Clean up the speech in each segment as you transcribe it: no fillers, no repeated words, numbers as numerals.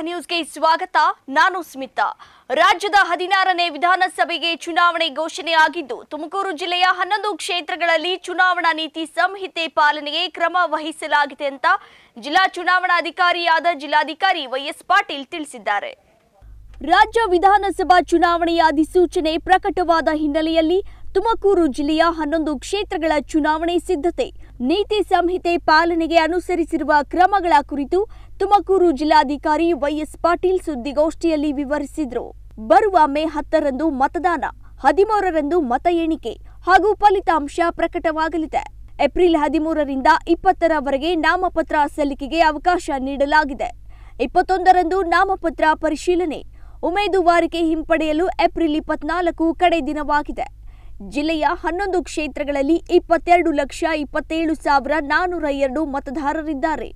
ನ್ಯೂಸ್ಗೆ ಸ್ವಾಗತ. ನಾನು ಸ್ಮಿತಾ. ರಾಜ್ಯದ 16ನೇ ವಿಧಾನಸಭೆಗೆ ಚುನಾವಣೆ ಘೋಷಣೆಯಾಗಿದ್ದು ತುಮಕೂರು ಜಿಲ್ಲೆಯ 11 ಕ್ಷೇತ್ರಗಳಲ್ಲಿ ಚುನಾವಣಾ ನೀತಿ ಸಂಹಿತೆ ಪಾಲನೆಗೆ ಕ್ರಮ ವಹಿಸಲಾಗಿದೆ ಅಂತ ಜಿಲ್ಲಾ ಚುನಾವಣಾಧಿಕಾರಿಯಾದ ಜಿಲ್ಲಾಧಿಕಾರಿ ವೈಎಸ್ ಪಾಟೀಲ್ ತಿಳಿಸಿದ್ದಾರೆ. ರಾಜ್ಯ ವಿಧಾನಸಭಾ ಚುನಾವಣೆಯ ಅಧಿಸೂಚನೆ ಪ್ರಕಟವಾದ ಹಿನ್ನೆಲೆಯಲ್ಲಿ ತುಮಕೂರು ಜಿಲ್ಲೆಯ 11 ಕ್ಷೇತ್ರಗಳ ಚುನಾವಣೆ ಸಿದ್ಧತೆ, ನೀತಿ ಸಂಹಿತೆ ಪಾಲನೆಗೆ ಅನುಸರಿಸಿರುವ ಕ್ರಮಗಳ ಕುರಿತು ತುಮಕೂರು ಜಿಲ್ಲಾಧಿಕಾರಿ ವೈಎಸ್ ಪಾಟೀಲ್ ಸುದ್ದಿಗೋಷ್ಠಿಯಲ್ಲಿ ವಿವರಿಸಿದರು. ಬರುವ ಮೇ 10ರಂದು ಮತದಾನ, 13ರಂದು ಮತ ಎಣಿಕೆ ಹಾಗೂ ಫಲಿತಾಂಶ ಪ್ರಕಟವಾಗಲಿದೆ. ಏಪ್ರಿಲ್ 13ರಿಂದ 20ರವರೆಗೆ ನಾಮಪತ್ರ ಸಲ್ಲಿಕೆಗೆ ಅವಕಾಶ ನೀಡಲಾಗಿದೆ. 21ರಂದು ನಾಮಪತ್ರ ಪರಿಶೀಲನೆ, ಉಮೇದುವಾರಿಕೆ ಹಿಂಪಡೆಯಲು ಏಪ್ರಿಲ್ 24 ಕಡೆ ದಿನವಾಗಿದೆ. ಜಿಲ್ಲೆಯ 11 ಕ್ಷೇತ್ರಗಳಲ್ಲಿ 22,27,402 ಮತದಾರರಿದ್ದಾರೆ.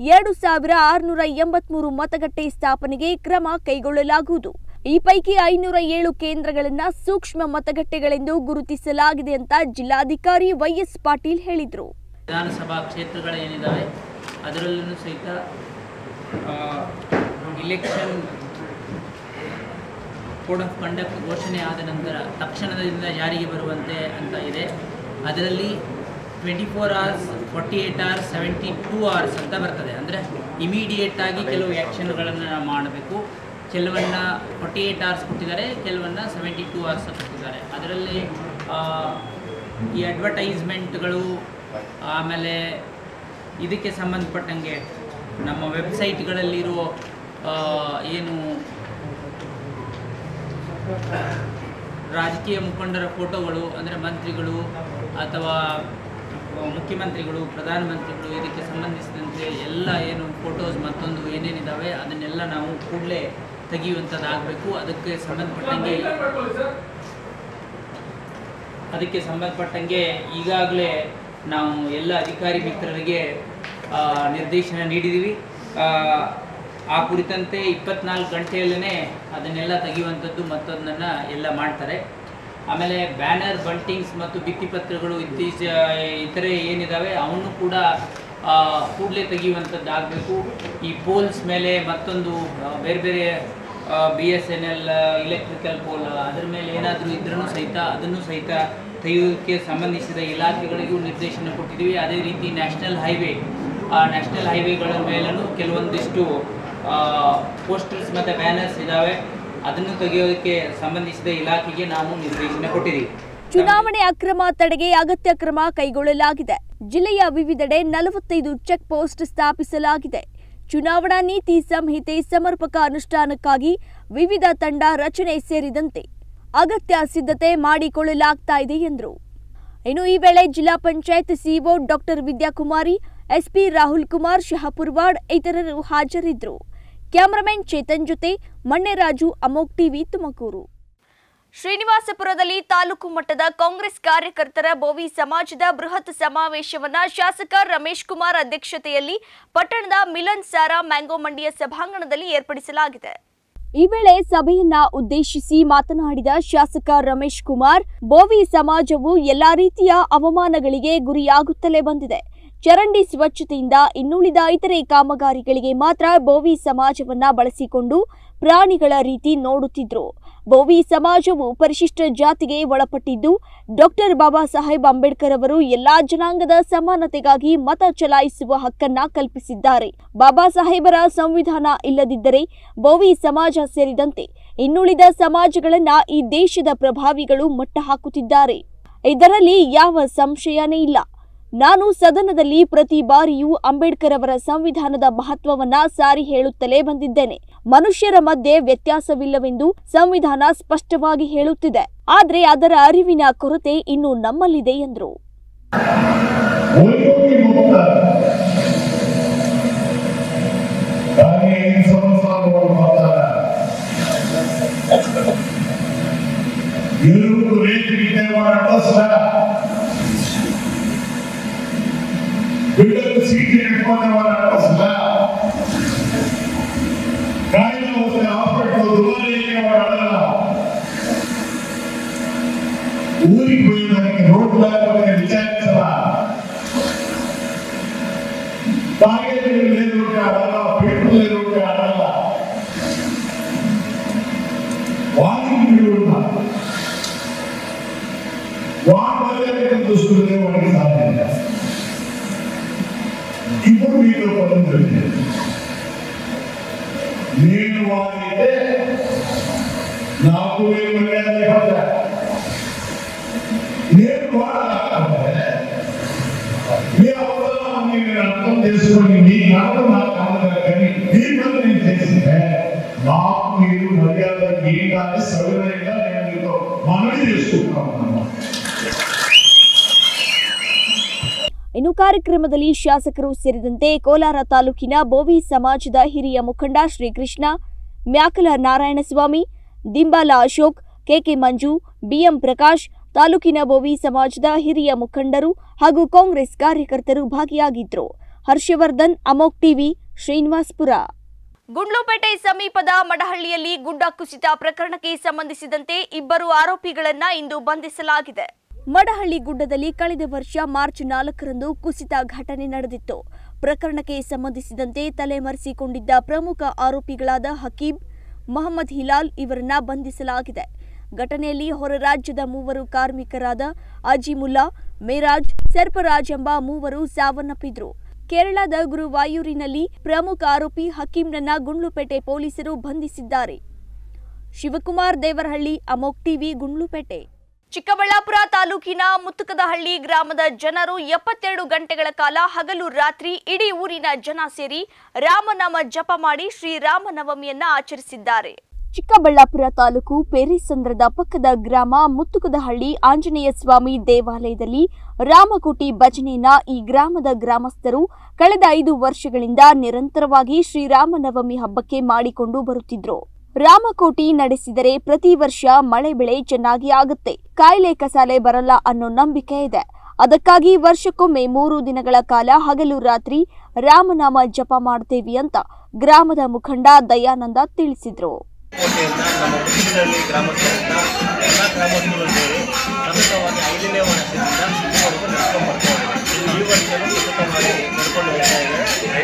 2,683 ಮತಗಟ್ಟೆ ಸ್ಥಾಪನೆಗೆ ಕ್ರಮ ಕೈಗೊಳ್ಳಲಾಗುವುದು. ಈ ಪೈಕಿ 507 ಕೇಂದ್ರಗಳನ್ನು ಸೂಕ್ಷ್ಮ ಮತಗಟ್ಟೆಗಳೆಂದು ಗುರುತಿಸಲಾಗಿದೆ ಅಂತ ಜಿಲ್ಲಾಧಿಕಾರಿ ವೈಎಸ್ ಪಾಟೀಲ್ ಹೇಳಿದರು. ವಿಧಾನಸಭಾ ಕ್ಷೇತ್ರಗಳೇನಿದ್ದಾವೆ ಅದರಲ್ಲೂ ಸಹಿತ ಇಲೆಕ್ಷನ್ ಕೋಡ್ ಆಫ್ ಕಂಡಕ್ಟ್ ಘೋಷಣೆ ಆದ ನಂತರ ತಕ್ಷಣದಿಂದ ಜಾರಿಗೆ ಬರುವಂತೆ ಅಂತ ಇದೆ. ಅದರಲ್ಲಿ 24 hours, 48 hours, 72 hours ಅಂತ ಬರ್ತದೆ. ಅಂದರೆ ಇಮಿಡಿಯೇಟಾಗಿ ಕೆಲವು ಆ್ಯಕ್ಷನ್ಗಳನ್ನು ಮಾಡಬೇಕು. ಕೆಲವನ್ನು 48 hours ಕೊಟ್ಟಿದ್ದಾರೆ, ಕೆಲವನ್ನು 72 hours ಕೊಟ್ಟಿದ್ದಾರೆ. ಅದರಲ್ಲಿ ಈ ಅಡ್ವರ್ಟೈಸ್ಮೆಂಟ್ಗಳು, ಆಮೇಲೆ ಇದಕ್ಕೆ ಸಂಬಂಧಪಟ್ಟಂಗೆ ನಮ್ಮ ವೆಬ್ಸೈಟ್ಗಳಲ್ಲಿರೋ ಏನು ರಾಜಕೀಯ ಮುಖಂಡರ ಫೋಟೋಗಳು, ಅಂದರೆ ಮಂತ್ರಿಗಳು ಅಥವಾ ಮುಖ್ಯಮಂತ್ರಿಗಳು, ಪ್ರಧಾನಮಂತ್ರಿಗಳು, ಇದಕ್ಕೆ ಸಂಬಂಧಿಸಿದಂತೆ ಎಲ್ಲ ಏನು ಫೋಟೋಸ್ ಮತ್ತೊಂದು ಏನೇನಿದ್ದಾವೆ ಅದನ್ನೆಲ್ಲ ನಾವು ಕೂಡಲೇ ತೆಗೆಯುವಂಥದ್ದಾಗಬೇಕು. ಅದಕ್ಕೆ ಸಂಬಂಧಪಟ್ಟಂಗೆ ಈಗಾಗಲೇ ನಾವು ಎಲ್ಲ ಅಧಿಕಾರಿ ಮಿತ್ರರಿಗೆ ನಿರ್ದೇಶನ ನೀಡಿದ್ದೀವಿ. ಆ ಕುರಿತಂತೆ 24 ಗಂಟೆಯಲ್ಲೇ ಅದನ್ನೆಲ್ಲ ತೆಗೆಯುವಂಥದ್ದು ಮತ್ತೊಂದನ್ನು ಎಲ್ಲ ಮಾಡ್ತಾರೆ. ಆಮೇಲೆ ಬ್ಯಾನರ್, ಬಂಟಿಂಗ್ಸ್ ಮತ್ತು ಭಿತ್ತಿಪತ್ರಗಳು ಇತರೆ ಏನಿದ್ದಾವೆ ಅವನ್ನು ಕೂಡ ಕೂಡಲೇ ತೆಗೆಯುವಂಥದ್ದು ಆಗಬೇಕು. ಈ ಪೋಲ್ಸ್ ಮೇಲೆ ಮತ್ತೊಂದು ಬೇರೆ ಬೇರೆ BSNL ಇಲೆಕ್ಟ್ರಿಕಲ್ ಪೋಲ್ ಅದರ ಮೇಲೆ ಏನಾದರೂ ಇದ್ರೂ ಸಹಿತ ಅದನ್ನು ಸಹಿತ ತೆಗೆಯೋದಕ್ಕೆ ಸಂಬಂಧಿಸಿದ ಇಲಾಖೆಗಳಿಗೂ ನಿರ್ದೇಶನ ಕೊಟ್ಟಿದ್ದೀವಿ. ಅದೇ ರೀತಿ ನ್ಯಾಷನಲ್ ಹೈವೇಗಳ ಮೇಲೂ ಕೆಲವೊಂದಿಷ್ಟು ಪೋಸ್ಟರ್ಸ್ ಮತ್ತು ಬ್ಯಾನರ್ಸ್ ಇದ್ದಾವೆ, ಅದನ್ನು ತೆಗೆಯೋದಕ್ಕೆ ಸಂಬಂಧಿಸಿದ ಇಲಾಖೆಗೆ ನಾವು ನಿರ್ದೇಶನ ಕೊಟ್ಟಿದ್ದೀವಿ. ಚುನಾವಣೆ ಅಕ್ರಮ ತಡೆಗೆ ಅಗತ್ಯ ಕ್ರಮ ಕೈಗೊಳ್ಳಲಾಗಿದೆ. ಜಿಲ್ಲೆಯ ವಿವಿಧೆಡೆ 45 ಚೆಕ್ ಪೋಸ್ಟ್ ಸ್ಥಾಪಿಸಲಾಗಿದೆ. ಚುನಾವಣಾ ನೀತಿ ಸಂಹಿತೆ ಸಮರ್ಪಕ ಅನುಷ್ಠಾನಕ್ಕಾಗಿ ವಿವಿಧ ತಂಡ ರಚನೆ ಸೇರಿದಂತೆ ಅಗತ್ಯ ಸಿದ್ಧತೆ ಮಾಡಿಕೊಳ್ಳಲಾಗ್ತಾ ಇದೆ ಎಂದರು. ಇನ್ನು ಈ ವೇಳೆ ಜಿಲ್ಲಾ panchayat CEO doctor Vidyakumari, SP Rahul Kumar Shahapurwad ಇತರರು ಹಾಜರಿದ್ದರು. ಕ್ಯಾಮರಾಮನ್ ಚೇತನ್ ಜೊತೆ ಮಣ್ಣೆರಾಜು, ಅಮೋಕ್ ಟಿವಿ, ತುಮಕೂರು. ಶ್ರೀನಿವಾಸಪುರದಲ್ಲಿ ತಾಲೂಕು ಮಟ್ಟದ ಕಾಂಗ್ರೆಸ್ ಕಾರ್ಯಕರ್ತರ ಬೋವಿ ಸಮಾಜದ ಬೃಹತ್ ಸಮಾವೇಶವನ್ನು ಶಾಸಕ ರಮೇಶ್ ಕುಮಾರ್ ಅಧ್ಯಕ್ಷತೆಯಲ್ಲಿ ಪಟ್ಟಣದ ಮಿಲನ್ ಸಾರಾ ಮ್ಯಾಂಗೋ ಮಂಡಿಯ ಸಭಾಂಗಣದಲ್ಲಿ ಏರ್ಪಡಿಸಲಾಗಿದೆ. ಈ ವೇಳೆ ಸಭೆಯನ್ನ ಉದ್ದೇಶಿಸಿ ಮಾತನಾಡಿದ ಶಾಸಕ ರಮೇಶ್ ಕುಮಾರ್, ಬೋವಿ ಸಮಾಜವು ಎಲ್ಲಾ ರೀತಿಯ ಅವಮಾನಗಳಿಗೆ ಗುರಿಯಾಗುತ್ತಲೇ ಬಂದಿದೆ. ಚರಂಡಿ ಸ್ವಚ್ಛತೆಯಿಂದ ಇನ್ನುಳಿದ ಇತರೆ ಕಾಮಗಾರಿಗಳಿಗೆ ಮಾತ್ರ ಬೋವಿ ಸಮಾಜವನ್ನ ಬಳಸಿಕೊಂಡು ಪ್ರಾಣಿಗಳ ರೀತಿ ನೋಡುತ್ತಿದ್ರು. ಬೋವಿ ಸಮಾಜವು ಪರಿಶಿಷ್ಟ ಜಾತಿಗೆ ಒಳಪಟ್ಟಿದ್ದು ಡಾಕ್ಟರ್ ಬಾಬಾ ಸಾಹೇಬ್ ಅಂಬೇಡ್ಕರ್ ಅವರು ಎಲ್ಲಾ ಜನಾಂಗದ ಸಮಾನತೆಗಾಗಿ ಮತ ಚಲಾಯಿಸುವ ಹಕ್ಕನ್ನ ಕಲ್ಪಿಸಿದ್ದಾರೆ. ಬಾಬಾ ಸಾಹೇಬರ ಸಂವಿಧಾನ ಇಲ್ಲದಿದ್ದರೆ ಬೋವಿ ಸಮಾಜ ಸೇರಿದಂತೆ ಇನ್ನುಳಿದ ಸಮಾಜಗಳನ್ನ ಈ ದೇಶದ ಪ್ರಭಾವಿಗಳು ಮಟ್ಟ ಹಾಕುತ್ತಿದ್ದಾರೆ. ಇದರಲ್ಲಿ ಯಾವ ಸಂಶಯನೇ ಇಲ್ಲ. ನಾನು ಸದನದಲ್ಲಿ ಪ್ರತಿ ಬಾರಿಯೂ ಅಂಬೇಡ್ಕರ್ ಅವರ ಸಂವಿಧಾನದ ಮಹತ್ವವನ್ನ ಸಾರಿ ಹೇಳುತ್ತಲೇ ಬಂದಿದ್ದೇನೆ. ಮನುಷ್ಯರ ಮಧ್ಯೆ ವ್ಯತ್ಯಾಸವಿಲ್ಲವೆಂದು ಸಂವಿಧಾನ ಸ್ಪಷ್ಟವಾಗಿ ಹೇಳುತ್ತಿದೆ. ಆದರೆ ಅದರ ಅರಿವಿನ ಕೊರತೆ ಇನ್ನೂ ನಮ್ಮಲ್ಲಿದೆ ಎಂದರು. ಬಿಲ್ಡರ್ ಸೀಟ್ ಇಟ್ಕೊಂಡವರ ಕಾಯಿಲೆ ಹಾಸ್ಪಿಟಲ್ ದುಬಾರಿಯಲ್ಲಿ ಮಾಡಲ್ಲ. ಊರಿಗೆ ಹೋಗಿ ರೋಡ್ ವಿಚಾರಿಸಲ್ಲ. ಕಾಯಿಲೆ ಆಡಲ್ಲ, ಪೆಟ್ರೋಲ್ ಆಡಲ್ಲ. ವಾಲ್ಮೀಕಿಗಳನ್ನ ದುಷ್ಕೃತ್ಯ ಮಾಡಿ ಸಾಧ್ಯ ಇಬ್ಬರು ಮೀಟರ್ ಪಡೆದಿದೆ ನೇರವಾಗಿದೆ 4 ಮರ್ಯಾದೆ ಪದ ನೇರವಾದ అర్థం చేసుకొని మీ నాన్న కానీ దీన్ని చేసిందే నాకు మీరు మర్యాద ఏంటని సవినయంగా నేను మీతో మనవి చేసుకుంటున్నాను. ಇನ್ನು ಕಾರ್ಯಕ್ರಮದಲ್ಲಿ ಶಾಸಕರು ಸೇರಿದಂತೆ ಕೋಲಾರ ತಾಲೂಕಿನ ಬೋವಿ ಸಮಾಜದ ಹಿರಿಯ ಮುಖಂಡ ಶ್ರೀಕೃಷ್ಣ, ಮ್ಯಾಕಲ ನಾರಾಯಣಸ್ವಾಮಿ, ದಿಂಬಾಲ ಅಶೋಕ್, ಕೆಕೆ ಮಂಜು, ಬಿಎಂ ಪ್ರಕಾಶ್, ತಾಲೂಕಿನ ಬೋವಿ ಸಮಾಜದ ಹಿರಿಯ ಮುಖಂಡರು ಹಾಗೂ ಕಾಂಗ್ರೆಸ್ ಕಾರ್ಯಕರ್ತರು ಭಾಗಿಯಾಗಿದ್ದರು. ಹರ್ಷವರ್ಧನ್, ಅಮೋಕ್ ಟಿವಿ, ಶ್ರೀನಿವಾಸ್ಪುರ. ಗುಂಡ್ಲುಪೇಟೆ ಸಮೀಪದ ಮಡಹಳ್ಳಿಯಲ್ಲಿ ಗುಡ್ಡ ಕುಸಿತ ಪ್ರಕರಣಕ್ಕೆ ಸಂಬಂಧಿಸಿದಂತೆ ಇಬ್ಬರು ಆರೋಪಿಗಳನ್ನು ಇಂದು ಬಂಧಿಸಲಾಗಿದೆ. ಮಡಹಳ್ಳಿ ಗುಡ್ಡದಲ್ಲಿ ಕಳೆದ ವರ್ಷ ಮಾರ್ಚ್ 4ರಂದು ಕುಸಿತ ಘಟನೆ ನಡೆದಿತ್ತು. ಪ್ರಕರಣಕ್ಕೆ ಸಂಬಂಧಿಸಿದಂತೆ ತಲೆಮರೆಸಿಕೊಂಡಿದ್ದ ಪ್ರಮುಖ ಆರೋಪಿಗಳಾದ ಹಕೀಬ್, ಮೊಹಮ್ಮದ್ ಹಿಲಾಲ್ ಇವರನ್ನ ಬಂಧಿಸಲಾಗಿದೆ. ಘಟನೆಯಲ್ಲಿ ಹೊರ ರಾಜ್ಯದ 3 ಕಾರ್ಮಿಕರಾದ ಅಜಿಮುಲ್ಲಾ, ಮೇರಾಜ್, ಸರ್ಪರಾಜ್ ಎಂಬ 3 ಸಾವನ್ನಪ್ಪಿದ್ರು. ಕೇರಳದ ಗುರುವಾಯೂರಿನಲ್ಲಿ ಪ್ರಮುಖ ಆರೋಪಿ ಹಕೀಮ್ನನ್ನ ಗುಂಡ್ಲುಪೇಟೆ ಪೊಲೀಸರು ಬಂಧಿಸಿದ್ದಾರೆ. ಶಿವಕುಮಾರ್ ದೇವರಹಳ್ಳಿ, ಅಮೋಕ್ ಟಿವಿ, ಗುಂಡ್ಲುಪೇಟೆ. ಚಿಕ್ಕಬಳ್ಳಾಪುರ ತಾಲೂಕಿನ ಮುತ್ತುಕದಹಳ್ಳಿ ಗ್ರಾಮದ ಜನರು 72 ಗಂಟೆಗಳ ಕಾಲ ಹಗಲು ರಾತ್ರಿ ಇಡೀ ಊರಿನ ಜನ ಸೇರಿ ರಾಮನಾಮ ಜಪ ಮಾಡಿ ಶ್ರೀರಾಮನವಮಿಯನ್ನ ಆಚರಿಸಿದ್ದಾರೆ. ಚಿಕ್ಕಬಳ್ಳಾಪುರ ತಾಲೂಕು ಪೇರಿಸಂದ್ರದ ಪಕ್ಕದ ಗ್ರಾಮ ಮುತ್ತುಕದಹಳ್ಳಿ ಆಂಜನೇಯ ಸ್ವಾಮಿ ದೇವಾಲಯದಲ್ಲಿ ರಾಮಕೋಟಿ ಭಜನೆಯನ್ನ ಈ ಗ್ರಾಮದ ಗ್ರಾಮಸ್ಥರು ಕಳೆದ 5 ವರ್ಷಗಳಿಂದ ನಿರಂತರವಾಗಿ ಶ್ರೀರಾಮನವಮಿ ಹಬ್ಬಕ್ಕೆ ಮಾಡಿಕೊಂಡು ಬರುತ್ತಿದ್ರು. ರಾಮಕೋಟಿ ನಡೆಸಿದರೆ ಪ್ರತಿ ವರ್ಷ ಮಳೆ ಬೆಳೆ ಚೆನ್ನಾಗಿ ಆಗುತ್ತೆ, ಕಾಯಿಲೆ ಕಸಾಲೆ ಬರಲ್ಲ ಅನ್ನೋ ನಂಬಿಕೆ ಇದೆ. ಅದಕ್ಕಾಗಿ ವರ್ಷಕ್ಕೊಮ್ಮೆ 3 ದಿನಗಳ ಕಾಲ ಹಗಲು ರಾತ್ರಿ ರಾಮನಾಮ ಜಪ ಮಾಡ್ತೇವೆ ಅಂತ ಗ್ರಾಮದ ಮುಖಂಡ ದಯಾನಂದ ತಿಳಿಸಿದ್ರು. ನಮ್ಮ ಮುತ್ತುಕದಹಳ್ಳಿ ಗ್ರಾಮಸ್ಥರಿಂದ ಎಲ್ಲ ಗ್ರಾಮಸ್ಥರು ಸೇರಿ ಸತತವಾಗಿ 5ನೇ ವರ್ಷದಿಂದ ಇದುವರೆಗೂ ನಡ್ಕೊಂಡು ಬರ್ತಾ ಇದ್ದಾರೆ. ಈ ವರ್ಷವೂ ಸತತವಾಗಿ ನಡ್ಕೊಂಡು ಹೋಗ್ತಾ ಇದೆ.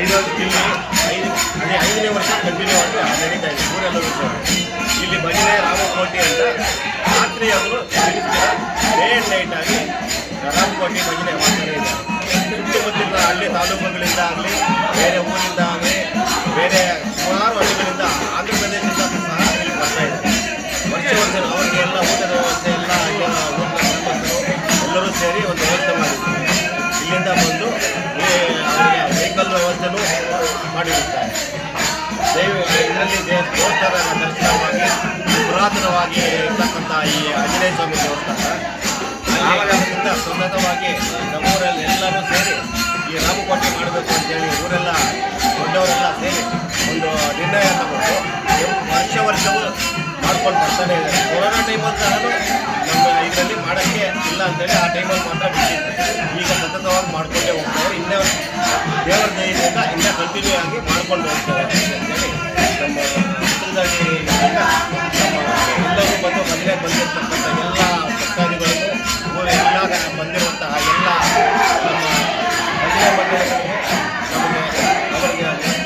5ನೇ ವರ್ಷ ಕಂಟಿನ್ಯೂ ಆಗಿ ನಡೀತಾ ಇದೆ ಊರೆಲ್ಲರೂ ಸೇರಿ. ಇಲ್ಲಿ ಭಜನೆ ರಾಮಕೋಟಿ ಅಂತ ರಾತ್ರಿ ಅವರು ಡೇ ಆ್ಯಂಡ್ ನೈಟ್ ಆಗಿ ರಾಮಕೋಟಿ ಭಜನೆ ಮಾಡ್ತಾನೆ ಇದ್ದಾರೆ. ಸುತ್ತಮುತ್ತಲಿನ ಹಳ್ಳಿ ತಾಲೂಕುಗಳಿಂದ ಆಗಲಿ, ಬೇರೆ ಊರಿಂದ ಆಗಲಿ, ಬೇರೆ ಸುಮಾರು ಹಳ್ಳಿಗಳಿಂದ ಆಂಧ್ರ ಪ್ರದೇಶದಿಂದ ಸಹ ಇಲ್ಲಿ ಬರ್ತಾ ಇದ್ದಾರೆ. ವರ್ಷ ಅವರಿಗೆ ಎಲ್ಲ ಊಟದ ವ್ಯವಸ್ಥೆ ಎಲ್ಲ ಎಲ್ಲರೂ ಸೇರಿ ಒಂದು ವ್ಯವಸ್ಥೆ ಮಾಡಿದ್ದಾರೆ. ಇಲ್ಲಿಂದ ಬಂದು ಅವರಿಗೆ ವೆಹಿಕಲ್ ವ್ಯವಸ್ಥೆನೂ ಮಾಡಿರುತ್ತಾರೆ. ಇದರಲ್ಲಿ ದೇವಸ್ಥಾನ ದರ್ಶನ ಮಾಡಿ ಪುರಾತನವಾಗಿ ಇರ್ತಕ್ಕಂಥ ಈ ಆಂಜನೇಯ ಸ್ವಾಮಿ ದೇವಸ್ಥಾನ ಆವಾಗಿಂದ ಸತತವಾಗಿ ನಮ್ಮೂರಲ್ಲಿ ಎಲ್ಲರೂ ಸೇರಿ ಈ ರಾಮಕೋಟಿ ಮಾಡಬೇಕು ಅಂತೇಳಿ ಇವರೆಲ್ಲ ದೊಡ್ಡವರೆಲ್ಲ ಸೇರಿ ಒಂದು ನಿರ್ಣಯ ತಗೊಂಡು ವರ್ಷವೂ ಮಾಡ್ಕೊಂಡು ಬರ್ತಾನೆ ಇದ್ದಾರೆ. ಕೊರೋನಾ ಟೈಮಲ್ಲಿ ಸಹ ನಮ್ಮ ಇದರಲ್ಲಿ ಮಾಡೋಕ್ಕೆ ಇಲ್ಲ ಅಂತೇಳಿ ಆ ಟೈಮಲ್ಲಿ ಮಾತ್ರ ಬಿಟ್ಟಿತ್ತು. ಈಗ ಸತತವಾಗಿ ಮಾಡ್ಕೊಂಡೇ ಹೋಗ್ತಾರೆ. ಇನ್ನೇ ದೇವರ ದಯೆಯಿಂದ ಇನ್ನೂ ಕಂಟಿನ್ಯೂ ಆಗಿ ಮಾಡ್ಕೊಂಡು ಹೋಗ್ತಾರೆ ಅಂತೇಳಿ ನಮ್ಮ ಚಿತ್ರದಲ್ಲಿ ನಮ್ಮ ಎಲ್ಲರೂ ಬಂದು ಮದುವೆ ಬಂದಿರತಕ್ಕಂಥ ಎಲ್ಲ ಭಕ್ತಾದಿಗಳಿಗೂ ಎಲ್ಲ ಬಂದಿರುವಂತಹ ಎಲ್ಲ ನಮ್ಮ ಮದುವೆ ಬಂದಿರೋರಿಗೆ ನಮಗೆ ಅವರಿಗೆ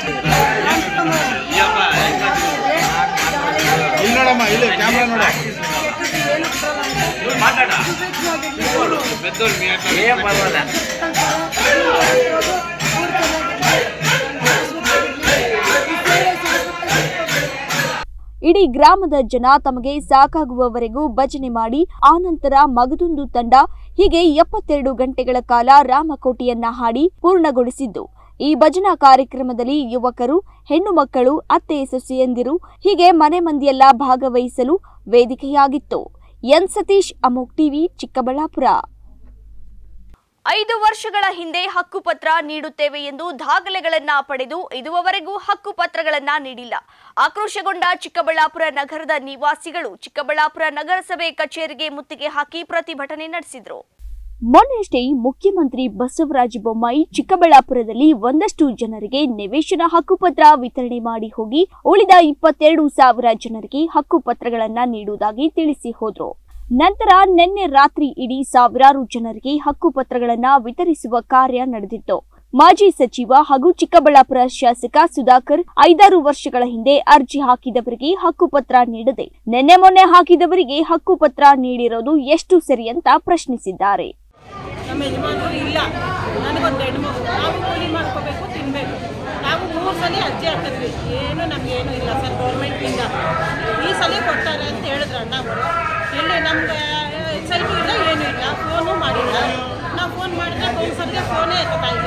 ಇಲ್ಲಿ ನೋಡಮ್ಮ, ಇಲ್ಲಿ ಕ್ಯಾಮ್ರಾ ನೋಡ ಇಡೀ ಗ್ರಾಮದ ಜನ ತಮಗೆ ಸಾಕಾಗುವವರೆಗೂ ಭಜನೆ ಮಾಡಿ ಆನಂತರ ಮಗದೊಂದು ತಂಡ ಹೀಗೆ 72 ಗಂಟೆಗಳ ಕಾಲ ರಾಮಕೋಟಿಯನ್ನ ಹಾಡಿ ಪೂರ್ಣಗೊಳಿಸಿದ್ದು. ಈ ಭಜನಾ ಕಾರ್ಯಕ್ರಮದಲ್ಲಿ ಯುವಕರು, ಹೆಣ್ಣು ಮಕ್ಕಳು, ಅತ್ತೆ ಸೊಸೆಯಂದಿರು ಹೀಗೆ ಮನೆ ಮಂದಿಯೆಲ್ಲ ಭಾಗವಹಿಸಲು ವೇದಿಕೆಯಾಗಿತ್ತು. ಎನ್ ಸತೀಶ್, ಅಮೋಕ್ ಟಿವಿ, ಚಿಕ್ಕಬಳ್ಳಾಪುರ. 5 ವರ್ಷಗಳ ಹಿಂದೆ ಹಕ್ಕುಪತ್ರ ನೀಡುತ್ತೇವೆ ಎಂದು ದಾಖಲೆಗಳನ್ನ ಪಡೆದು ಇದುವರೆಗೂ ಹಕ್ಕುಪತ್ರಗಳನ್ನ ನೀಡಿಲ್ಲ. ಆಕ್ರೋಶಗೊಂಡ ಚಿಕ್ಕಬಳ್ಳಾಪುರ ನಗರದ ನಿವಾಸಿಗಳು ಚಿಕ್ಕಬಳ್ಳಾಪುರ ನಗರಸಭೆ ಕಚೇರಿಗೆ ಮುತ್ತಿಗೆ ಹಾಕಿ ಪ್ರತಿಭಟನೆ ನಡೆಸಿದರು. ಮೊನ್ನೆಯಷ್ಟೇ ಮುಖ್ಯಮಂತ್ರಿ ಬಸವರಾಜ ಬೊಮ್ಮಾಯಿ ಚಿಕ್ಕಬಳ್ಳಾಪುರದಲ್ಲಿ ಒಂದಷ್ಟು ಜನರಿಗೆ ನಿವೇಶನ ಹಕ್ಕುಪತ್ರ ವಿತರಣೆ ಮಾಡಿ ಹೋಗಿ ಉಳಿದ 22,000 ಜನರಿಗೆ ಹಕ್ಕುಪತ್ರಗಳನ್ನ ನೀಡುವುದಾಗಿ ತಿಳಿಸಿ ಹೋದ್ರು. ನಂತರ ನಿನ್ನೆ ರಾತ್ರಿ ಇಡೀ ಸಾವಿರಾರು ಜನರಿಗೆ ಹಕ್ಕುಪತ್ರಗಳನ್ನ ವಿತರಿಸುವ ಕಾರ್ಯ ನಡೆದಿತ್ತು. ಮಾಜಿ ಸಚಿವ ಹಾಗೂ ಚಿಕ್ಕಬಳ್ಳಾಪುರ ಶಾಸಕ ಸುಧಾಕರ್ 5-6 ವರ್ಷಗಳ ಹಿಂದೆ ಅರ್ಜಿ ಹಾಕಿದವರಿಗೆ ಹಕ್ಕುಪತ್ರ ನೀಡದೆ ನಿನ್ನೆ ಮೊನ್ನೆ ಹಾಕಿದವರಿಗೆ ಹಕ್ಕುಪತ್ರ ನೀಡಿರೋದು ಎಷ್ಟು ಸರಿ ಅಂತ ಪ್ರಶ್ನಿಸಿದ್ದಾರೆ. ನಮ್ಮ ಯಜಮಾನರು ಇಲ್ಲ, ನನಗೊಂದು ಹೆಣ್ಮಗು, ನಾವು ಕೂಲಿ ಮಾಡ್ಕೋಬೇಕು, ತಿನ್ನಬೇಕು. ನಾವು 3 ಸಲ ಅರ್ಜಿ ಹಾಕಿದ್ವಿ, ಏನು ನಮಗೇನು ಇಲ್ಲ ಸರ್ ಗೌರ್ಮೆಂಟಿಂದ. ಈ ಸಲ ಕೊಡ್ತಾರೆ ಅಂತ ಹೇಳಿದ್ರು ಅಣ್ಣವರು. ಎಲ್ಲಿ ನಮ್ಗೆ ಸೈಟು ಇಲ್ಲ, ಏನೂ ಇಲ್ಲ, ಫೋನು ಮಾಡಿಲ್ಲ. ನಾವು ಫೋನ್ ಮಾಡಿದ್ರೆ ಕೌನ್ಸಲ್ಗೆ ಫೋನೇ ಎತ್ತಾ ಇಲ್ಲ.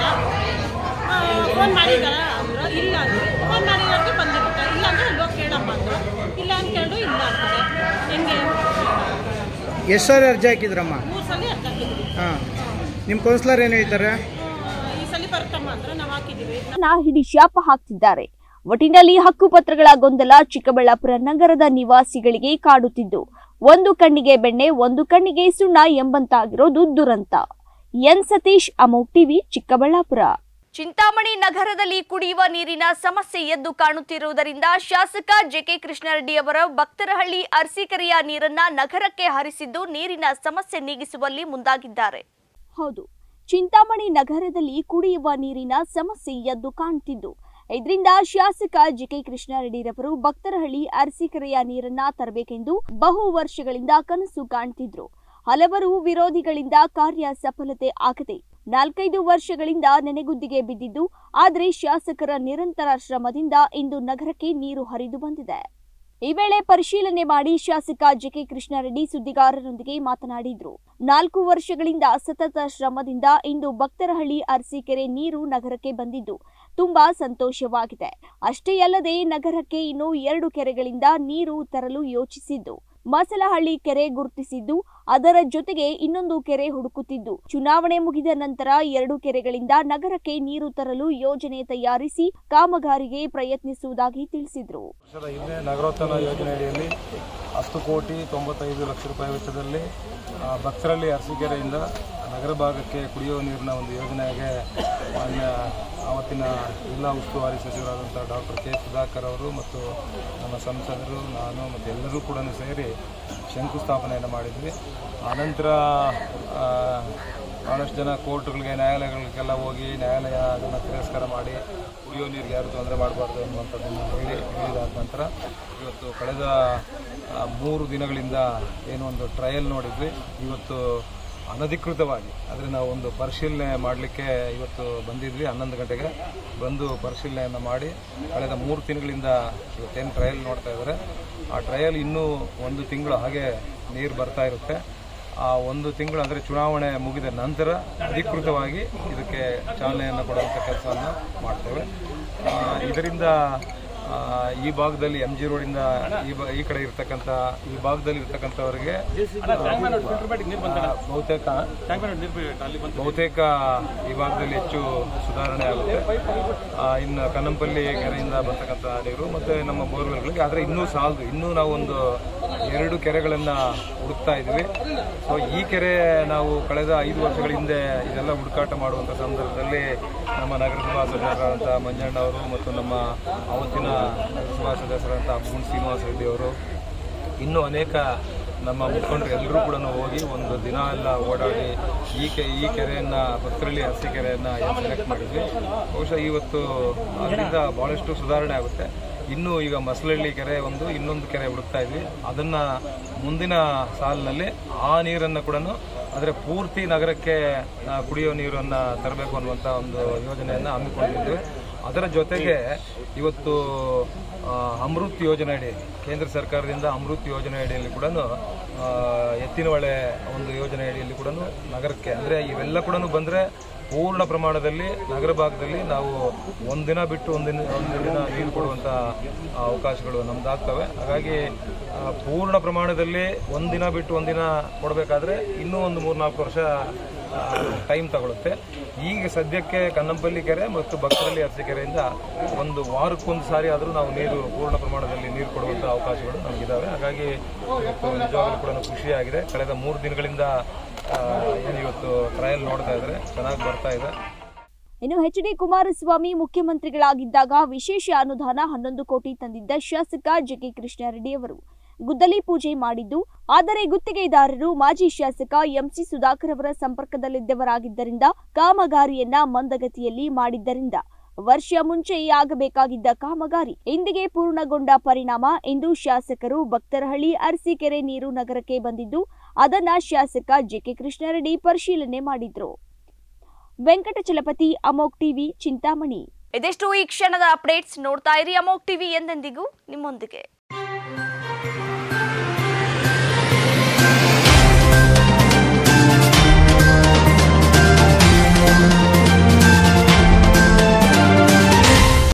ಫೋನ್ ಮಾಡಿದಾರ ಅಂದರು, ಇಲ್ಲ ಅಂದರು. ಫೋನ್ ಮಾಡಿದವ್ರಿಗೆ ಬಂದಿರುತ್ತೆ, ಇಲ್ಲ ಅಂದರೆ ಇಲ್ಲೋ ಕೇಳಮ್ಮ ಅಂದರು. ಇಲ್ಲ ಅಂತ ಕೇಳು, ಇಲ್ಲ ಅಂತಾರೆ. ಹೆಂಗೆ ಎಷ್ಟು ಸಲ ಅರ್ಜಿ ಹಾಕಿದ್ರಮ್ಮ? 3 ಸಲ ಅರ್ಜಿ ಹಾಕಿದ್ವಿ. ಹಾಂ, ನಿಮ್ಮ ಕೌನ್ಸಿಲರ್ ಏನು ಹೇಳ್ತಾರೆ? ಈ ಸಲ ಬರ್ತಮ್ಮ ಅಂದ್ರೆ ನಾವು ಹಾಕಿದ್ದೀವಿ. ಹಿಡಿ ಶಾಪ ಹಾಕ್ತಿದ್ದಾರೆ. ಒಟ್ಟಿನಲ್ಲಿ ಹಕ್ಕುಪತ್ರಗಳ ಗೊಂದಲ ಚಿಕ್ಕಬಳ್ಳಾಪುರ ನಗರದ ನಿವಾಸಿಗಳಿಗೆ ಕಾಡುತ್ತಿದ್ದು, ಒಂದು ಕಣ್ಣಿಗೆ ಬೆಣ್ಣೆ ಒಂದು ಕಣ್ಣಿಗೆ ಸುಣ್ಣ ಎಂಬಂತಾಗಿರೋದು ದುರಂತ. N Satish, Amogh TV, Chikkaballapur. ಚಿಂತಾಮಣಿ ನಗರದಲ್ಲಿ ಕುಡಿಯುವ ನೀರಿನ ಸಮಸ್ಯೆ ಎದ್ದು ಕಾಣುತ್ತಿರುವುದರಿಂದ ಶಾಸಕ ಜೆಕೆ ಕೃಷ್ಣಾರೆಡ್ಡಿ ಅವರ ಭಕ್ತರಹಳ್ಳಿ ಅರಸೀಕೆರೆಯ ನೀರನ್ನ ನಗರಕ್ಕೆ ಹರಿಸಿದ್ದು ನೀರಿನ ಸಮಸ್ಯೆ ನೀಗಿಸುವಲ್ಲಿ ಮುಂದಾಗಿದ್ದಾರೆ. ಹೌದು, ಚಿಂತಾಮಣಿ ನಗರದಲ್ಲಿ ಕುಡಿಯುವ ನೀರಿನ ಸಮಸ್ಯೆ ಎದ್ದು ಕಾಣುತ್ತಿದ್ದು, ಇದರಿಂದ ಶಾಸಕ ಜೆಕೆ ಕೃಷ್ಣಾರೆಡ್ಡಿರವರು ಭಕ್ತರಹಳ್ಳಿ ಅರಸೀಕೆರೆಯ ನೀರನ್ನ ತರಬೇಕೆಂದು ಬಹು ವರ್ಷಗಳಿಂದ ಕನಸು ಕಾಣ್ತಿದ್ರು. ಹಲವರು ವಿರೋಧಿಗಳಿಂದ ಕಾರ್ಯ ಸಫಲತೆ ಆಗದೆ 4-5 ವರ್ಷಗಳಿಂದ ನೆನೆಗುದ್ದಿಗೆ ಬಿದ್ದಿದ್ದು, ಆದರೆ ಶಾಸಕರ ನಿರಂತರ ಶ್ರಮದಿಂದ ಇಂದು ನಗರಕ್ಕೆ ನೀರು ಹರಿದು ಬಂದಿದೆ. ಈ ವೇಳೆ ಪರಿಶೀಲನೆ ಮಾಡಿ ಶಾಸಕ ಜೆಕೆ ಕೃಷ್ಣಾರೆಡ್ಡಿ ಸುದ್ದಿಗಾರರೊಂದಿಗೆ ಮಾತನಾಡಿದ್ರು. 4 ವರ್ಷಗಳಿಂದ ಸತತ ಶ್ರಮದಿಂದ ಇಂದು ಭಕ್ತರಹಳ್ಳಿ ಅರಸೀಕೆರೆ ನೀರು ನಗರಕ್ಕೆ ಬಂದಿದ್ದು ತುಂಬಾ ಸಂತೋಷವಾಗಿದೆ. ಅಷ್ಟೇ ಅಲ್ಲದೆ ನಗರಕ್ಕೆ ಇನ್ನು 2 ಕೆರೆಗಳಿಂದ ನೀರು ತರಲು ಯೋಚಿಸಿದ್ದು, ಮಸಲಹಳ್ಳಿ ಕೆರೆ ಗುರುತಿಸಿದ್ದು, ಅದರ ಜೊತೆಗೆ ಇನ್ನೊಂದು ಕೆರೆ ಹುಡುಕುತ್ತಿದ್ದು, ಚುನಾವಣೆ ಮುಗಿದ ನಂತರ 2 ಕೆರೆಗಳಿಂದ ನಗರಕ್ಕೆ ನೀರು ತರಲು ಯೋಜನೆ ತಯಾರಿಸಿ ಕಾಮಗಾರಿಗೆ ಪ್ರಯತ್ನಿಸುವುದಾಗಿ ತಿಳಿಸಿದರು. ನಗರೋತ್ಥಾನ ಯೋಜನೆ ಅಡಿಯಲ್ಲಿ 10 ಕೋಟಿ 95 ಲಕ್ಷ ರೂಪಾಯಿ ವೆಚ್ಚದಲ್ಲಿ ಭಕ್ತರಹಳ್ಳಿ ಅರಸೀಕೆರೆಯಿಂದ ನಗರ ಭಾಗಕ್ಕೆ ಕುಡಿಯುವ ನೀರಿನ ಒಂದು ಯೋಜನೆಗೆ ಮಾನ್ಯ ಆವತ್ತಿನ ಜಿಲ್ಲಾ ಉಸ್ತುವಾರಿ ಸಚಿವರಾದಂಥ ಡಾಕ್ಟರ್ ಕೆ ಸುಧಾಕರ್ ಅವರು ಮತ್ತು ನಮ್ಮ ಸಂಸದರು, ನಾನು ಮತ್ತು ಎಲ್ಲರೂ ಕೂಡ ಸೇರಿ ಶಂಕುಸ್ಥಾಪನೆಯನ್ನು ಮಾಡಿದ್ವಿ. ಆನಂತರ ಭಾಳಷ್ಟು ಜನ ಕೋರ್ಟ್ಗಳಿಗೆ, ನ್ಯಾಯಾಲಯಗಳಿಗೆಲ್ಲ ಹೋಗಿ ನ್ಯಾಯಾಲಯ ಅದನ್ನು ತಿರಸ್ಕಾರ ಮಾಡಿ ಕುಡಿಯೋ ನೀರಿಗೆ ಯಾರು ತೊಂದರೆ ಮಾಡಬಾರ್ದು ಅನ್ನುವಂಥದ್ದನ್ನು ಹೇಳಿದಾದ ನಂತರ ಇವತ್ತು ಕಳೆದ 3 ದಿನಗಳಿಂದ ಏನೋ ಒಂದು ಟ್ರಯಲ್ ನೋಡಿದ್ವಿ. ಇವತ್ತು ಅನಧಿಕೃತವಾಗಿ ಆದರೆ ನಾವು ಒಂದು ಪರಿಶೀಲನೆ ಮಾಡಲಿಕ್ಕೆ ಇವತ್ತು ಬಂದಿದ್ವಿ. 11 ಗಂಟೆಗೆ ಬಂದು ಪರಿಶೀಲನೆಯನ್ನು ಮಾಡಿ ಕಳೆದ 3 ತಿಂಗಳಿಂದ ಇವತ್ತೇನು ಟ್ರಯಲ್ ನೋಡ್ತಾ ಇದ್ದಾರೆ, ಆ ಟ್ರಯಲ್ ಇನ್ನೂ 1 ತಿಂಗಳು ಹಾಗೆ ನೀರು ಬರ್ತಾ ಇರುತ್ತೆ. ಆ 1 ತಿಂಗಳು ಅಂದರೆ ಚುನಾವಣೆ ಮುಗಿದ ನಂತರ ಅಧಿಕೃತವಾಗಿ ಇದಕ್ಕೆ ಚಾಲನೆಯನ್ನು ಕೊಡುವಂಥ ಕೆಲಸವನ್ನು ಮಾಡ್ತೇವೆ. ಇದರಿಂದ ಈ ಭಾಗದಲ್ಲಿ MG ರೋಡಿಂದ ಈ ಕಡೆ ಇರ್ತಕ್ಕಂಥ ಈ ಭಾಗದಲ್ಲಿ ಇರ್ತಕ್ಕಂಥವರಿಗೆ ಬಹುತೇಕ ಈ ಭಾಗದಲ್ಲಿ ಹೆಚ್ಚು ಸುಧಾರಣೆ ಆಗುತ್ತೆ. ಇನ್ನು ಕನ್ನಂಪಲ್ಲಿ ಕೆರೆಯಿಂದ ಬರ್ತಕ್ಕಂಥ ನೀರು ಮತ್ತು ನಮ್ಮ ಬೋರ್ವೆಲ್ಗಳಿಗೆ, ಆದರೆ ಇನ್ನೂ ಸಾಲದು. ಇನ್ನೂ ನಾವು ಒಂದು 2 ಕೆರೆಗಳನ್ನು ಹುಡುಕ್ತಾ ಇದ್ವಿ. ಸೊ ಈ ಕೆರೆ ನಾವು ಕಳೆದ 5 ವರ್ಷಗಳ ಹಿಂದೆ ಇದೆಲ್ಲ ಹುಡುಕಾಟ ಮಾಡುವಂಥ ಸಂದರ್ಭದಲ್ಲಿ ನಮ್ಮ ನಗರಸಭಾ ಸದಸ್ಯರಾದಂಥ ಮಂಜಣ್ಣ ಅವರು ಮತ್ತು ನಮ್ಮ ಅವತ್ತಿನ ನಗರಸಭಾ ಸದಸ್ಯರಾದಂಥ ಅಬ್ಬುನ್ ಶ್ರೀನಿವಾಸ ರೆಡ್ಡಿ ಅವರು, ಇನ್ನೂ ಅನೇಕ ನಮ್ಮ ಮುಖಂಡರು ಎಲ್ಲರೂ ಕೂಡ ಹೋಗಿ ಒಂದು ದಿನ ಎಲ್ಲ ಓಡಾಡಿ ಈ ಕೆರೆಯನ್ನು ಭಕ್ತರಹಳ್ಳಿ ಅರಸೀಕೆರೆಯನ್ನು ಸೆಲೆಕ್ಟ್ ಮಾಡಿದ್ವಿ. ಬಹುಶಃ ಇವತ್ತು ಅದರಿಂದ ಭಾಳಷ್ಟು ಸುಧಾರಣೆ ಆಗುತ್ತೆ. ಇನ್ನೂ ಈಗ ಮಸಲಹಳ್ಳಿ ಕೆರೆ ಇನ್ನೊಂದು ಕೆರೆ ಹುಡುಕ್ತಾ ಇದ್ವಿ. ಅದನ್ನು ಮುಂದಿನ ಸಾಲಿನಲ್ಲಿ ಆ ನೀರನ್ನು ಕೂಡ ಆದರೆ ಪೂರ್ತಿ ನಗರಕ್ಕೆ ಕುಡಿಯೋ ನೀರನ್ನು ತರಬೇಕು ಅನ್ನುವಂಥ ಒಂದು ಯೋಜನೆಯನ್ನು ಹಮ್ಮಿಕೊಂಡಿದ್ವಿ. ಅದರ ಜೊತೆಗೆ ಇವತ್ತು ಅಮೃತ್ ಯೋಜನೆ ಅಡಿ, ಕೇಂದ್ರ ಸರ್ಕಾರದಿಂದ ಅಮೃತ್ ಯೋಜನೆ ಅಡಿಯಲ್ಲಿ ಕೂಡ ಎತ್ತಿನಹೊಳೆ ಒಂದು ಯೋಜನೆ ಅಡಿಯಲ್ಲಿ ಕೂಡ ನಗರಕ್ಕೆ, ಅಂದರೆ ಇವೆಲ್ಲ ಕೂಡ ಬಂದರೆ ಪೂರ್ಣ ಪ್ರಮಾಣದಲ್ಲಿ ನಗರ ಭಾಗದಲ್ಲಿ ನಾವು ಒಂದಿನ ಬಿಟ್ಟು ಒಂದಿನ ನೀರು ಕೊಡುವಂಥ ಅವಕಾಶಗಳು ನಮ್ದಾಗ್ತವೆ. ಹಾಗಾಗಿ ಪೂರ್ಣ ಪ್ರಮಾಣದಲ್ಲಿ ಒಂದಿನ ಬಿಟ್ಟು ಒಂದಿನ ಕೊಡಬೇಕಾದ್ರೆ ಇನ್ನೂ ಒಂದು 3-4 ವರ್ಷ ಟೈಮ್ ತಗೊಳುತ್ತೆ. ಈಗ ಸದ್ಯಕ್ಕೆ ಕನ್ನಂಪಲ್ಲಿ ಕೆರೆ ಮತ್ತು ಭಕ್ತರಹಳ್ಳಿ ಅರಸೀಕೆರೆಯಿಂದ ಒಂದು ವಾರಕ್ಕೊಂದು ಸಾರಿ ಆದರೂ ನಾವು ನೀರು ಪೂರ್ಣ ಪ್ರಮಾಣದಲ್ಲಿ ನೀರು ಕೊಡುವಂಥ ಅವಕಾಶಗಳು ನಮಗಿದ್ದಾವೆ. ಹಾಗಾಗಿ ಇವತ್ತು ನಿಜವಾಗಲೂ ಕೂಡ ಖುಷಿಯಾಗಿದೆ. ಕಳೆದ 3 ದಿನಗಳಿಂದ ಇವತ್ತು ಟ್ರಯಲ್ ನೋಡ್ತಾ ಇದ್ದಾರೆ, ಚೆನ್ನಾಗಿ ಬರ್ತಾ ಇದೆ. ಇನ್ನು HD ಕುಮಾರಸ್ವಾಮಿ ಮುಖ್ಯಮಂತ್ರಿಗಳಾಗಿದ್ದಾಗ ವಿಶೇಷ ಅನುದಾನ 11 ಕೋಟಿ ತಂದಿದ್ದ ಶಾಸಕ ಜೆಕೆ ಕೃಷ್ಣಾರೆಡ್ಡಿ ಅವರು ಗುದ್ದಲಿ ಪೂಜೆ ಮಾಡಿದ್ದು, ಆದರೆ ಗುತ್ತಿಗೆದಾರರು ಮಾಜಿ ಶಾಸಕ ಎಂಸಿ ಸುಧಾಕರ್ ಅವರ ಸಂಪರ್ಕದಲ್ಲಿದ್ದವರಾಗಿದ್ದರಿಂದ ಕಾಮಗಾರಿಯನ್ನ ಮಂದಗತಿಯಲ್ಲಿ ಮಾಡಿದ್ದರಿಂದ ವರ್ಷ ಮುಂಚೆಯೇ ಆಗಬೇಕಾಗಿದ್ದ ಕಾಮಗಾರಿ ಇಂದಿಗೆ ಪೂರ್ಣಗೊಂಡ ಪರಿಣಾಮ ಇಂದು ಶಾಸಕರು ಭಕ್ತರಹಳ್ಳಿ ಅರಸೀಕೆರೆ ನೀರು ನಗರಕ್ಕೆ ಬಂದಿದ್ದು ಅದನ್ನ ಶಾಸಕ ಜೆಕೆ ಕೃಷ್ಣಾರೆಡ್ಡಿ ಪರಿಶೀಲನೆ ಮಾಡಿದ್ರು. ವೆಂಕಟಚಲಪತಿ, ಅಮೋಕ್ ಟಿವಿ, ಚಿಂತಾಮಣಿ. ಇದೆಷ್ಟು ಈ ಕ್ಷಣದ ಅಪ್ಡೇಟ್ಸ್. ನೋಡ್ತಾ ಇರಿ ಅಮೋಕ್ ಟಿವಿ, ಎಂದೆಂದಿಗೂ ನಿಮ್ಮೊಂದಿಗೆ.